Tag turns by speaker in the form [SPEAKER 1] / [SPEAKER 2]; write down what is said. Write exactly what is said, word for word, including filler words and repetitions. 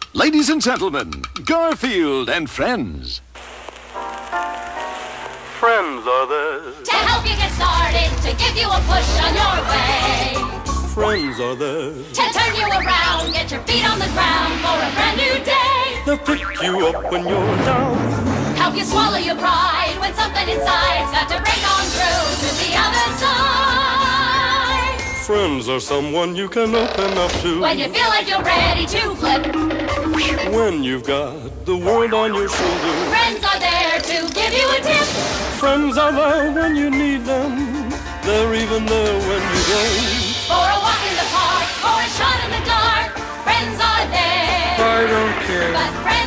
[SPEAKER 1] Ladies and gentlemen, Garfield and Friends.
[SPEAKER 2] Friends are there
[SPEAKER 3] to help you get started, to give you a push on your way.
[SPEAKER 2] Friends are there
[SPEAKER 3] to turn you around, get your feet on the ground for a brand new day.
[SPEAKER 2] they'll pick you up when you're down,
[SPEAKER 3] help you swallow your pride when something inside's got to break on through to the other side.
[SPEAKER 2] Friends are someone you can open up to
[SPEAKER 3] when you feel like you're ready to flip,
[SPEAKER 2] when you've got the world on your shoulders.
[SPEAKER 3] Friends are there to give you a tip.
[SPEAKER 2] Friends are there when you need them, they're even there when you don't.
[SPEAKER 3] For a walk in the park, or a shot in the dark, friends are there.
[SPEAKER 2] I don't care,
[SPEAKER 3] but friends